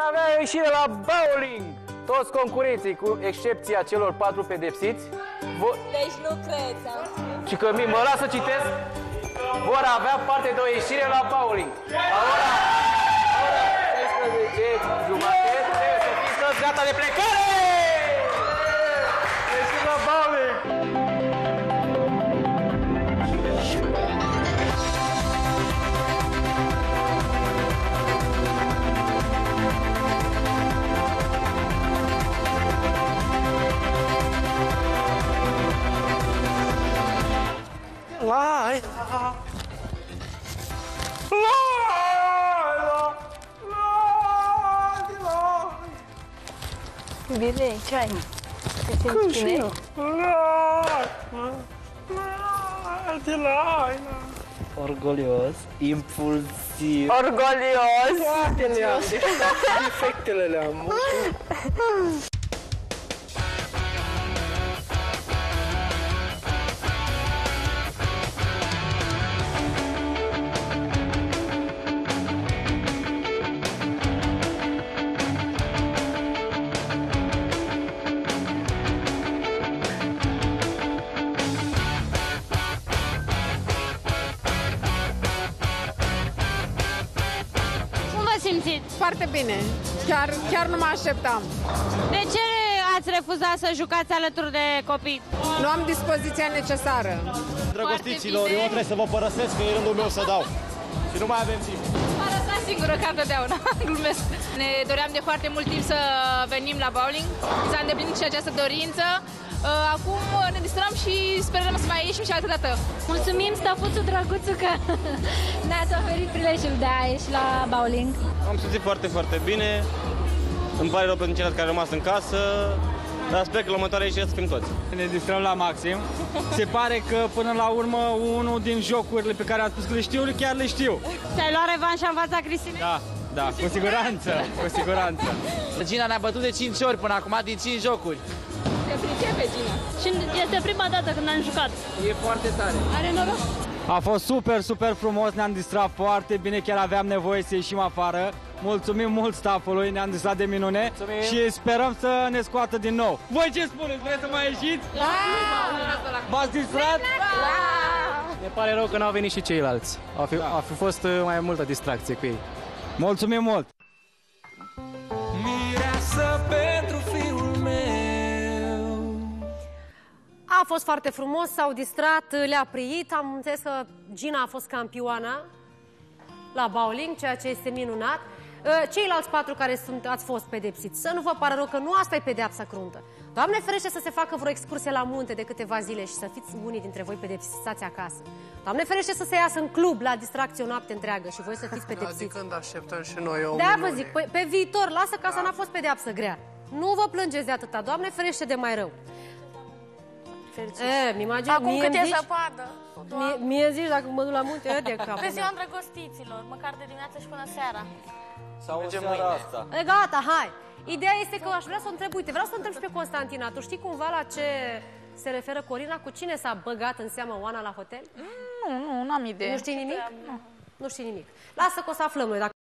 avea ieșire la bowling. Toți concurenții, cu excepția celor 4 pedepsiți, Deci nu cred. și că mă las să citesc, vor avea parte de o ieșire la bowling. La ora 16:30 trebuie să fiți toți gata de plecare! Ieșim la bowling! Bine, ce ai? Te simți bine? Orgolios, impulsiv. Orgolios! Defectele le-am. Simțiți? Foarte bine. Chiar nu mă așteptam. De ce ați refuzat să jucați alături de copii? Nu am dispoziția necesară. Drăgostiților, eu trebuie să vă părăsesc, că e rândul meu să dau. Și nu mai avem timp. M-a lăsat singură ca totdeauna, glumesc. Ne doream de foarte mult timp să venim la bowling. S-a îndeplinit și această dorință. Acum ne distrăm și sperăm să mai ieșim și altă dată. Mulțumim, stăfuțul drăguțu, că ne-ați oferit prilejul de a ieși la bowling. Am simțit foarte, foarte bine. Îmi pare rău pentru ceilalți care au rămas în casă, dar sper că la următoarea ieșire să fim toți. Ne distrăm la maxim. Se pare că până la urmă unul din jocurile pe care a spus că le știu, chiar le știu. Ți-ai luat revanșa în fața Cristinei? Da, cu siguranță, cu siguranță. Gina ne-a bătut de 5 ori până acum, din 5 jocuri. Se pricepe, Gina. Și este prima dată când am jucat. E foarte tare. Are noroc. A fost super, super frumos, ne-am distrat foarte bine, chiar aveam nevoie să ieșim afară. Mulțumim mult staffului, ne-am distrat de minune. Mulțumim. Și sperăm să ne scoată din nou. Voi ce spuneți? Vreți să mai ieșiți? V-ați distrat? Ne pare rău că n-au venit și ceilalți. A fi fost mai multă distracție cu ei. Mulțumim mult! Mireasă pentru fiul meu. A fost foarte frumos, s-au distrat, le-a priit. Am înțeles că Gina a fost campioana la bowling, ceea ce este minunat. Ceilalți 4 care ați fost pedepsiți, să nu vă pară rău că nu asta e pedeapsa cruntă. Doamne ferește să se facă vreo excursie la munte de câteva zile și să fiți unii dintre voi pedepsiți acasă. Doamne ferește să se iasă în club la distracție o noapte întreagă și voi să fiți pedepsiți. Adică când așteptăm și noi o De-aia vă zic, pe viitor, lasă că asta n-a fost pedeapsă grea. Nu vă plângeți de atâta, Doamne ferește de mai rău. Acum cât e zăpadă. Mie zici, dacă mă duc la munte, de cap. Pe ziua îndrăgostiților, măcar de dimineață și până seara. Sau o seara asta. E gata, hai. Ideea este că aș vrea să o întreb, uite, vreau să o întreb și pe Constantina. Tu știi cumva la ce se referă Corina? Cu cine s-a băgat în seamă Oana la hotel? Nu am idee. Nu știi nimic? Nu știi nimic. Lasă că o să aflăm noi.